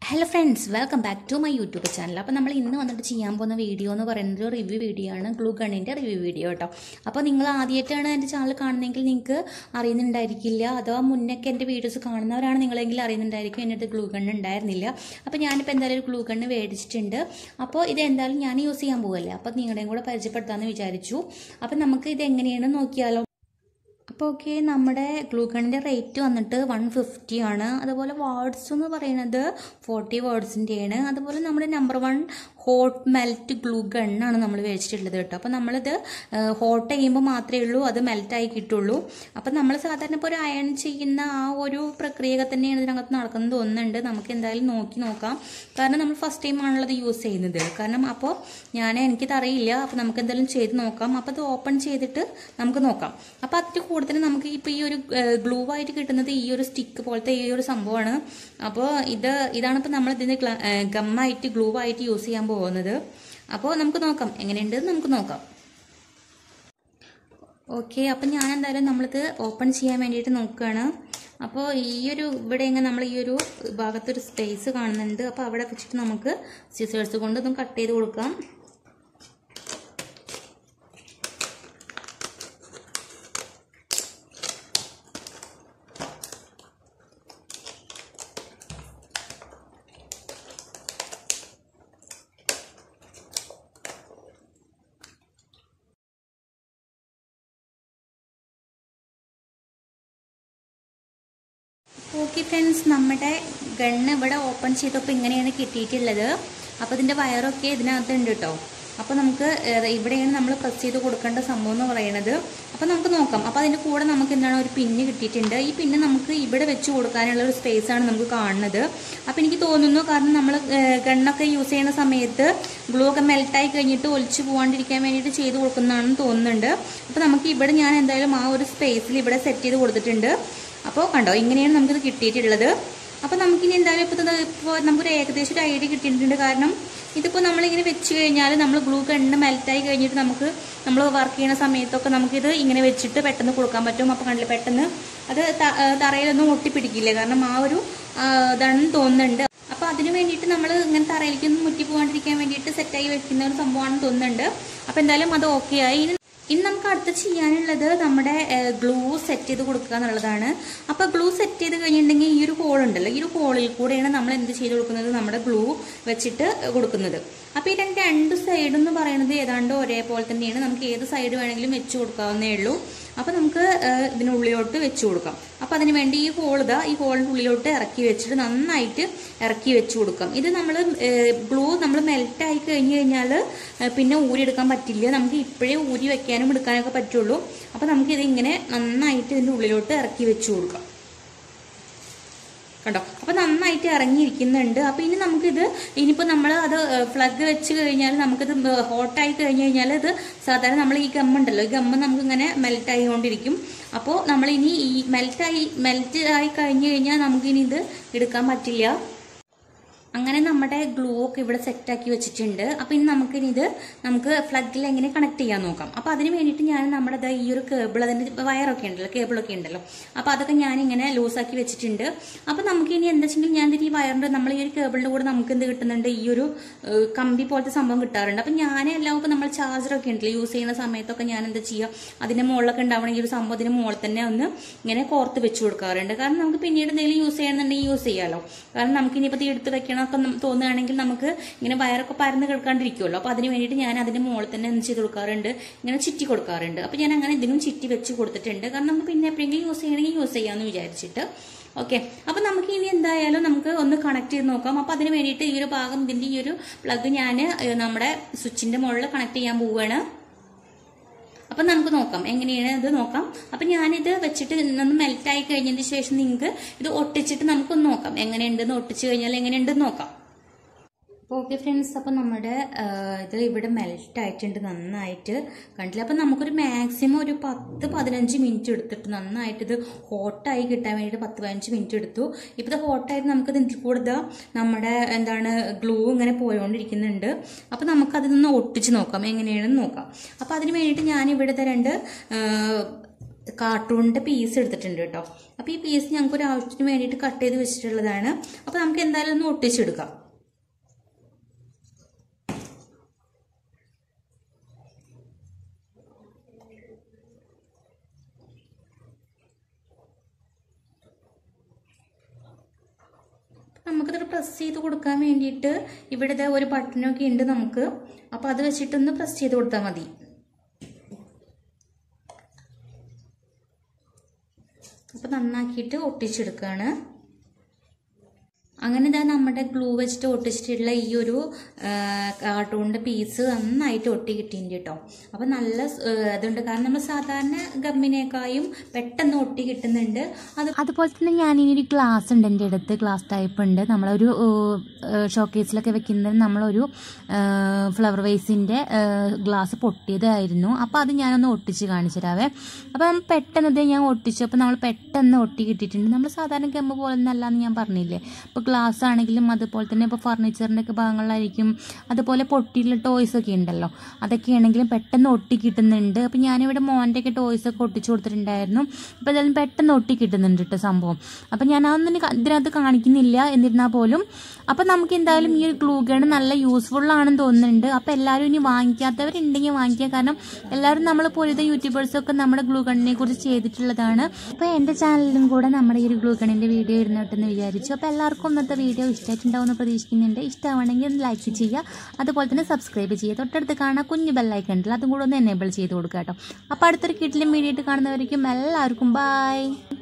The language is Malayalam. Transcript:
Hello friends, welcome back to my YouTube channel. അപ്പോൾ നമ്മൾ ഇന്ന് വന്നിട്ട് ചെയ്യാൻ പോകുന്ന വീഡിയോ എന്ന് പറയുന്നത് ഒരു റിവ്യൂ വീഡിയോ ആണ്. ഗ്ലൂ ഗണ്ണിൻ്റെ റിവ്യൂ വീഡിയോ കേട്ടോ. അപ്പോൾ നിങ്ങൾ ആദ്യമായിട്ടാണ് എൻ്റെ ചാനൽ കാണുന്നതെങ്കിൽ നിങ്ങൾക്ക് അറിയുന്നുണ്ടായിരിക്കില്ല, അഥവാ മുന്നൊക്കെ എൻ്റെ വീഡിയോസ് കാണുന്നവരാണ് നിങ്ങളെങ്കിൽ അറിയുന്നുണ്ടായിരിക്കും. എൻ്റെ അടുത്ത് ഗ്ലൂ ഗണ്ണ് ഉണ്ടായിരുന്നില്ല. അപ്പോൾ ഞാനിപ്പോൾ എന്തായാലും ഒരു ഗ്ലൂ ഗണ്ണ് മേടിച്ചിട്ടുണ്ട്. അപ്പോൾ ഇത് എന്തായാലും ഞാൻ യൂസ് ചെയ്യാൻ പോകല്ലേ, അപ്പോൾ നിങ്ങളുടെയും കൂടെ പരിചയപ്പെടുത്താമെന്ന് വിചാരിച്ചു. അപ്പോൾ നമുക്ക് ഇത് എങ്ങനെയാണ് നോക്കിയാലോ. അപ്പോൾ ഓക്കെ, നമ്മുടെ ഗ്ലൂ ഗണ്ണിൻ്റെ റേറ്റ് വന്നിട്ട് 150 ആണ്. അതുപോലെ വേർഡ്സ് എന്ന് പറയുന്നത് 40 വേർഡ്സിൻ്റെയാണ്. അതുപോലെ നമ്മുടെ നമ്പർ 1 ഹോട്ട് മെൽറ്റ് ഗ്ലൂ ഗണ്ണാണ് നമ്മൾ മേടിച്ചിട്ടുള്ളത് കേട്ടോ. അപ്പോൾ നമ്മളിത് ഹോട്ട് ചെയ്യുമ്പോൾ മാത്രമേ ഉള്ളൂ അത് മെൽറ്റായി കിട്ടുള്ളൂ. അപ്പം നമ്മൾ സാധാരണ ഇപ്പോൾ ഒരു അയൺ ചെയ്യുന്ന ആ ഒരു പ്രക്രിയ തന്നെയാണ് ഇതിനകത്ത് നടക്കുന്നത് തോന്നുന്നുണ്ട്. നമുക്ക് എന്തായാലും നോക്കാം, കാരണം നമ്മൾ ഫസ്റ്റ് ടൈം ആണല്ലോ ഇത് യൂസ് ചെയ്യുന്നത്. കാരണം അപ്പോൾ എനിക്കിത് അറിയില്ല. അപ്പോൾ നമുക്ക് എന്തായാലും ചെയ്ത് നോക്കാം. അപ്പോൾ അത് ഓപ്പൺ ചെയ്തിട്ട് നമുക്ക് നോക്കാം. അപ്പോൾ അതിൻ്റെ കൂടുതൽ നമുക്ക് ഇപ്പോൾ ഈ ഒരു ഗ്ലൂ ആയിട്ട് കിട്ടുന്നത് ഈ ഒരു സ്റ്റിക്ക് പോലത്തെ ഈ ഒരു സംഭവമാണ്. അപ്പോൾ ഇതാണ് ഇപ്പോൾ നമ്മൾ ഇതിന് ഗമ്മായിട്ട് ഗ്ലൂ ആയിട്ട് യൂസ് ചെയ്യാൻ പോകുന്നത്. അപ്പോൾ നമുക്ക് നോക്കാം എങ്ങനെയുണ്ട് നമുക്ക് നോക്കാം. ഓക്കെ, അപ്പം ഞാൻ എന്തായാലും നമ്മളിത് ഓപ്പൺ ചെയ്യാൻ വേണ്ടിയിട്ട് നോക്കുകയാണ്. അപ്പോൾ ഈ ഒരു ഇവിടെ ഇങ്ങനെ നമ്മൾ ഈ ഒരു ഭാഗത്തൊരു സ്പേസ് കാണുന്നുണ്ട്. അപ്പോൾ അവിടെ വെച്ചിട്ട് നമുക്ക് സിസേഴ്സ് കൊണ്ട് ഇതും കട്ട് ചെയ്ത് കൊടുക്കാം. ഓക്കെ ഫ്രണ്ട്സ്, നമ്മുടെ ഗണ്ണ് ഇവിടെ ഓപ്പൺ ചെയ്തപ്പോൾ ഇങ്ങനെയാണ് കിട്ടിയിട്ടുള്ളത്. അപ്പോൾ ഇതിൻ്റെ വയറൊക്കെ ഇതിനകത്ത് ഉണ്ട് കേട്ടോ. അപ്പോൾ നമുക്ക് ഇവിടെയാണ് നമ്മൾ പ്രസ് ചെയ്ത് കൊടുക്കേണ്ട സംഭവം എന്ന് പറയുന്നത്. അപ്പോൾ നമുക്ക് നോക്കാം. അപ്പോൾ അതിൻ്റെ കൂടെ നമുക്ക് എന്താണ് ഒരു പിന്ന് കിട്ടിയിട്ടുണ്ട്. ഈ പിന്ന് നമുക്ക് ഇവിടെ വെച്ച് കൊടുക്കാനുള്ള ഒരു സ്പേസാണ് നമുക്ക് കാണുന്നത്. അപ്പോൾ എനിക്ക് തോന്നുന്നു, കാരണം നമ്മൾ ഗണ്ണൊക്കെ യൂസ് ചെയ്യുന്ന സമയത്ത് ഗ്ലൂ ഒക്കെ മെൽറ്റായി കഴിഞ്ഞിട്ട് ഒലിച്ച് പോകാണ്ടിരിക്കാൻ വേണ്ടിയിട്ട് ചെയ്ത് കൊടുക്കുന്നതാണെന്ന് തോന്നുന്നുണ്ട്. അപ്പോൾ നമുക്ക് ഇവിടെ ഞാൻ എന്തായാലും ആ ഒരു സ്പേസിൽ ഇവിടെ സെറ്റ് ചെയ്ത് കൊടുത്തിട്ടുണ്ട്. അപ്പോൾ കണ്ടോ, ഇങ്ങനെയാണ് നമുക്കിത് കിട്ടിയിട്ടുള്ളത്. അപ്പോൾ നമുക്കിനി എന്തായാലും ഇപ്പോൾ നമുക്കൊരു ഏകദേശം ഒരു ഐഡിയ കിട്ടിയിട്ടുണ്ട്. കാരണം ഇതിപ്പോൾ നമ്മളിങ്ങനെ വെച്ച് കഴിഞ്ഞാൽ നമ്മൾ ഗ്ലൂ ഗണ്ണ് മെൽറ്റായി കഴിഞ്ഞിട്ട് നമ്മൾ വർക്ക് ചെയ്യുന്ന സമയത്തൊക്കെ നമുക്കിത് ഇങ്ങനെ വെച്ചിട്ട് പെട്ടെന്ന് കൊടുക്കാൻ പറ്റും. അപ്പോൾ കണ്ടില്ല, പെട്ടെന്ന് അത് തറയിലൊന്നും ഒട്ടിപ്പിടിക്കില്ല. കാരണം ആ ഒരു ഇതാണെന്ന് തോന്നുന്നുണ്ട്. അപ്പോൾ അതിന് വേണ്ടിയിട്ട് നമ്മൾ ഇങ്ങനെ തറയിലേക്കൊന്നും മുറ്റി പോകാണ്ടിരിക്കാൻ വേണ്ടിയിട്ട് സെറ്റായി വെക്കുന്ന ഒരു സംഭവമാണെന്ന് തോന്നുന്നുണ്ട്. അപ്പോൾ എന്തായാലും അത് ഓക്കെ ആയി. ഇനി നമുക്ക് അടുത്ത് ചെയ്യാനുള്ളത് നമ്മുടെ ഗ്ലൂ സെറ്റ് ചെയ്ത് കൊടുക്കുക എന്നുള്ളതാണ്. അപ്പോൾ ഗ്ലൂ സെറ്റ് ചെയ്ത് കഴിഞ്ഞിട്ടുണ്ടെങ്കിൽ ഈ ഒരു ഹോൾ ഉണ്ടല്ലോ, ഈ ഒരു ഹോളിൽ കൂടെയാണ് നമ്മൾ എന്ത് ചെയ്ത് കൊടുക്കുന്നത്, നമ്മുടെ ഗ്ലൂ വെച്ചിട്ട് കൊടുക്കുന്നത്. അപ്പോൾ ഈ രണ്ട് സൈഡ് എന്ന് പറയുന്നത് ഏതാണ്ട് ഒരേപോലെ തന്നെയാണ്. നമുക്ക് ഏത് സൈഡ് വേണമെങ്കിലും വെച്ച് കൊടുക്കാവുന്നേ ഉള്ളൂ. അപ്പോൾ നമുക്ക് ഇതിനുള്ളിലോട്ട് വെച്ച് കൊടുക്കാം. അപ്പോൾ അതിന് വേണ്ടി ഈ ഹോളിൻ്റെ ഉള്ളിലോട്ട് ഇറക്കി വെച്ചിട്ട് നന്നായിട്ട് ഇറക്കി വെച്ച് കൊടുക്കാം. ഇത് ഗ്ലൂ നമ്മൾ മെൽറ്റായി കഴിഞ്ഞ് കഴിഞ്ഞാൽ പിന്നെ ഊരിയെടുക്കാൻ പറ്റില്ല. നമുക്ക് ഇപ്പോഴേ ഊരി വെക്കാനും എടുക്കാനൊക്കെ പറ്റുള്ളൂ. അപ്പോൾ നമുക്കിത് ഇങ്ങനെ നന്നായിട്ട് ഇതിൻ്റെ ഉള്ളിലോട്ട് ഇറക്കി വെച്ച് കൊടുക്കാം. കണ്ടോ, അപ്പോൾ നന്നായിട്ട് ഇറങ്ങിയിരിക്കുന്നുണ്ട്. അപ്പോൾ ഇനി ഇനിയിപ്പോൾ നമ്മൾ അത് ഫ്ലഗ് വെച്ച് കഴിഞ്ഞാൽ നമുക്കിത് ഹോട്ടായി കഴിഞ്ഞ് കഴിഞ്ഞാൽ ഇത് സാധാരണ നമ്മൾ ഈ ഗമ്മുണ്ടല്ലോ, ഈ ഗമ്മ് നമുക്കിങ്ങനെ മെൽറ്റ് ആയിക്കൊണ്ടിരിക്കും. അപ്പോൾ നമ്മളിനി ഈ മെൽറ്റ് ആയി കഴിഞ്ഞ് കഴിഞ്ഞാൽ നമുക്കിനി ഇത് എടുക്കാൻ പറ്റില്ല. അങ്ങനെ നമ്മുടെ ഗ്ലൂ ഒക്കെ ഇവിടെ സെറ്റാക്കി വെച്ചിട്ടുണ്ട്. അപ്പോൾ ഇനി നമുക്ക് ഫ്ലഗിൽ എങ്ങനെ കണക്ട് ചെയ്യാൻ നോക്കാം. അപ്പോൾ അതിന് വേണ്ടിയിട്ട് ഞാൻ നമ്മുടെ ഈ ഒരു കേബിൾ, അതിൻ്റെ വയറൊക്കെ ഉണ്ടല്ലോ, കേബിളൊക്കെ ഉണ്ടല്ലോ, അപ്പോൾ അതൊക്കെ ഞാനിങ്ങനെ ലൂസാക്കി വെച്ചിട്ടുണ്ട്. അപ്പോൾ നമുക്ക് ഇനി എന്താ വെച്ചെങ്കിൽ ഞാൻ ഈ വയറിൻ്റെ നമ്മൾ ഈ ഒരു കേബിളിൻ്റെ കൂടെ നമുക്ക് എന്ത് കിട്ടുന്നുണ്ട്, ഈ ഒരു കമ്പി പോലത്തെ സംഭവം കിട്ടാറുണ്ട്. അപ്പോൾ എല്ലാം ഇപ്പോൾ നമ്മൾ ചാർജറൊക്കെ ഉണ്ടല്ലോ യൂസ് ചെയ്യുന്ന സമയത്തൊക്കെ ഞാൻ എന്താ ചെയ്യുക, അതിൻ്റെ മുകളിലൊക്കെ ഉണ്ടാവണം ഈ ഒരു സംഭവം അതിന് മുകളിൽ തന്നെ ഒന്ന് ഇങ്ങനെ കോർത്ത് വെച്ച് കൊടുക്കാറുണ്ട്. കാരണം നമുക്ക് പിന്നീട് എന്തെങ്കിലും യൂസ് ചെയ്യണമെന്നുണ്ടെങ്കിൽ യൂസ് ചെയ്യാമല്ലോ. കാരണം നമുക്കിനിയിപ്പോൾ എടുത്ത് വെക്കണം ഒക്കെ തോന്നുകയാണെങ്കിൽ നമുക്ക് ഇങ്ങനെ വയറൊക്കെ പരന്ന് കിടക്കാണ്ടിരിക്കുമല്ലോ. അപ്പോൾ അതിന് വേണ്ടിയിട്ട് ഞാൻ അതിന്റെ മുകളിൽ തന്നെ എന്ത് ചെയ്ത് കൊടുക്കാറുണ്ട്, ഇങ്ങനെ ചുറ്റി കൊടുക്കാറുണ്ട്. അപ്പോൾ ഞാൻ അങ്ങനെ ഇതിനും ചുറ്റി വെച്ച് കൊടുത്തിട്ടുണ്ട്. കാരണം നമുക്ക് പിന്നെ എപ്പോഴെങ്കിലും യൂസ് ചെയ്യണമെങ്കിൽ യൂസ് ചെയ്യാമെന്ന് വിചാരിച്ചിട്ട്. ഓക്കെ, അപ്പോൾ നമുക്ക് ഇനി എന്തായാലും നമുക്ക് ഒന്ന് കണക്ട് ചെയ്ത് നോക്കാം. അപ്പോൾ അതിന് വേണ്ടിയിട്ട് ഈ ഒരു ഭാഗം ഇതിന്റെ ഈ ഒരു പ്ലഗ് ഞാൻ നമ്മുടെ സ്വിച്ചിന്റെ മുകളിൽ കണക്ട് ചെയ്യാൻ പോവുകയാണ്. അപ്പം നമുക്ക് നോക്കാം എങ്ങനെയാണ് ഇത് നോക്കാം. അപ്പം ഞാനിത് വെച്ചിട്ട് ഒന്ന് മെൽറ്റായി കഴിഞ്ഞതിന് ശേഷം നിങ്ങൾക്ക് ഇത് ഒട്ടിച്ചിട്ട് നമുക്കൊന്ന് നോക്കാം എങ്ങനെയുണ്ടെന്ന്. ഒട്ടിച്ച് കഴിഞ്ഞാൽ എങ്ങനെയുണ്ടെന്ന് നോക്കാം. ഓക്കെ ഫ്രണ്ട്സ്, അപ്പോൾ നമ്മുടെ ഇത് ഇവിടെ മെൽറ്റ് ആയിട്ടുണ്ട് നന്നായിട്ട്, കണ്ടില്ല. അപ്പം നമുക്കൊരു മാക്സിമം ഒരു 10-15 മിനിറ്റ് എടുത്തിട്ട് നന്നായിട്ട് ഇത് ഹോട്ടായി കിട്ടാൻ വേണ്ടിയിട്ട് 10-15 മിനിറ്റ് എടുത്തു. ഇപ്പോൾ ഇത് ഹോട്ടായിട്ട് നമുക്കിത് ഇതിൽ കൂടെ നമ്മുടെ ഗ്ലൂ ഇങ്ങനെ പോയോണ്ടിരിക്കുന്നുണ്ട്. അപ്പോൾ നമുക്കതിൽ നിന്ന് ഒട്ടിച്ച് നോക്കാം എങ്ങനെയാണെന്ന് നോക്കാം. അപ്പോൾ അതിന് വേണ്ടിയിട്ട് ഞാനിവിടുത്തെ 2 കാർട്ടൂണിൻ്റെ പീസ് എടുത്തിട്ടുണ്ട് കേട്ടോ. അപ്പോൾ ഈ പീസ് ഞങ്ങൾക്ക് ഒരു ആവശ്യത്തിന് വേണ്ടിയിട്ട് കട്ട് ചെയ്ത് വെച്ചിട്ടുള്ളതാണ്. അപ്പോൾ നമുക്ക് എന്തായാലും ഒന്ന് ഒട്ടിച്ചെടുക്കാം. നമുക്കിത് പ്രസ് ചെയ്ത് കൊടുക്കാൻ വേണ്ടിയിട്ട് ഇവിടെ ഒരു ബട്ടണൊക്കെ ഉണ്ട് നമുക്ക്. അപ്പോൾ അത് വെച്ചിട്ടൊന്ന് പ്രസ് ചെയ്ത് കൊടുത്താൽ മതി. അപ്പോൾ നന്നാക്കിയിട്ട് ഒട്ടിച്ചെടുക്കുകയാണ്. അങ്ങനെ ഇതാ നമ്മുടെ ഗ്ലൂ വെച്ചിട്ട് ഒട്ടിച്ചിട്ടുള്ള ഈ ഒരു കാർട്ടൂണിൻ്റെ പീസ് നന്നായിട്ട് ഒട്ടി കിട്ടിയിട്ടുണ്ട് കേട്ടോ. അപ്പോൾ നല്ല ഇതുണ്ട്, കാരണം നമ്മൾ സാധാരണ ഗമ്മിനേക്കായും പെട്ടെന്ന് ഒട്ടി കിട്ടുന്നുണ്ട്. അതുപോലെ തന്നെ ഞാനിനി ഗ്ലാസ് ഉണ്ട് എൻ്റെ അടുത്ത്, ഗ്ലാസ് ടൈപ്പ് ഉണ്ട്. നമ്മളൊരു ഷോക്കേസിലൊക്കെ വെക്കുന്നത് നമ്മളൊരു ഫ്ലവർ വേസിൻ്റെ ഗ്ലാസ് പൊട്ടിയതായിരുന്നു. അപ്പോൾ അത് ഞാനൊന്ന് ഒട്ടിച്ച് കാണിച്ചു തരാവേ. അപ്പം പെട്ടെന്ന് ഞാൻ ഒട്ടിച്ചു. അപ്പോൾ നമ്മൾ പെട്ടെന്ന് ഒട്ടി കിട്ടിയിട്ടുണ്ട്. നമ്മൾ സാധാരണ ഗമ്മ് പോലെ ഒന്നല്ലാന്ന് ഞാൻ പറഞ്ഞില്ലേ. ഇപ്പോൾ ഗ്ലാസ് ആണെങ്കിലും അതുപോലെ തന്നെ ഇപ്പോൾ ഫർണിച്ചറിൻ്റെ ഒക്കെ ഭാഗങ്ങളിലായിരിക്കും. അതുപോലെ പൊട്ടിയിട്ടുള്ള ടോയ്സ് ഒക്കെ ഉണ്ടല്ലോ, അതൊക്കെ ആണെങ്കിലും പെട്ടെന്ന് ഒട്ടി കിട്ടുന്നുണ്ട്. അപ്പോൾ ഞാനിവിടെ മോൻ്റെ ഒക്കെ ടോയ്സ് ഒക്കെ ഒട്ടിച്ചു കൊടുത്തിട്ടുണ്ടായിരുന്നു. അപ്പോൾ അതെല്ലാം പെട്ടെന്ന് ഒട്ടി കിട്ടുന്നുണ്ട് കേട്ടോ സംഭവം. അപ്പോൾ ഞാൻ അതൊന്നും ഇതിനകത്ത് കാണിക്കുന്നില്ല എന്നിരുന്നാൽ പോലും. അപ്പോൾ നമുക്ക് എന്തായാലും ഈ ഒരു ഗ്ലൂ ഗൺ നല്ല യൂസ്ഫുൾ ആണെന്ന് തോന്നുന്നുണ്ട്. അപ്പോൾ എല്ലാവരും ഇനി വാങ്ങിക്കാത്തവരുണ്ടെങ്കിൽ വാങ്ങിക്കുക. കാരണം എല്ലാവരും നമ്മൾ പോലത്തെ യൂട്യൂബേഴ്സൊക്കെ നമ്മുടെ ഗ്ലൂ ഗണ്ണിനെ കുറിച്ച് ചെയ്തിട്ടുള്ളതാണ്. അപ്പോൾ എൻ്റെ ചാനലിലും കൂടെ നമ്മുടെ ഈ ഒരു ഗ്ലൂ ഗണ്ണിൻ്റെ വീഡിയോ ഇരുന്നിട്ടെന്ന് വിചാരിച്ചു. അപ്പോൾ എല്ലാവർക്കും ഇന്നത്തെ വീഡിയോ ഇഷ്ടമായിട്ടുണ്ടാവുമെന്ന് പ്രതീക്ഷിക്കുന്നുണ്ട്. ഇഷ്ടമാണെങ്കിൽ ഒന്ന് ലൈക്ക് ചെയ്യുക, അതുപോലെ തന്നെ സബ്സ്ക്രൈബ് ചെയ്യുക. തൊട്ടടുത്ത് കാണാൻ കുഞ്ഞു ബെല്ലൈക്കൺ ഉണ്ടല്ലോ, അതും കൂടെ ഒന്ന് എനേബിൾ ചെയ്ത് കൊടുക്കുക കേട്ടോ. അപ്പോൾ അടുത്തൊരു കിട്ടിലും വീഡിയോ ആയിട്ട് കാണുന്നവരേക്കും എല്ലാവർക്കും ബൈ.